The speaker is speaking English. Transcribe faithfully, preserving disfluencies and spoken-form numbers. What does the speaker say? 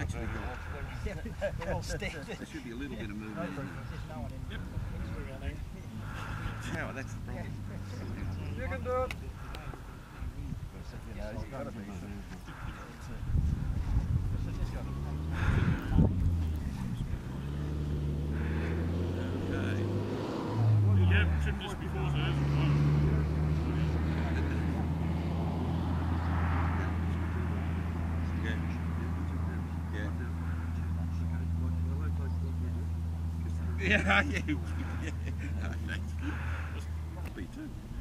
actually got. They're all stiff. There should be a little bit of movement. There's no one in. Yep. Yeah, well, that's the problem. You can do it. You know, it's got to be. Yeah, trim just before so there's Yeah. Yeah. Yeah, yeah. Yeah. Me too.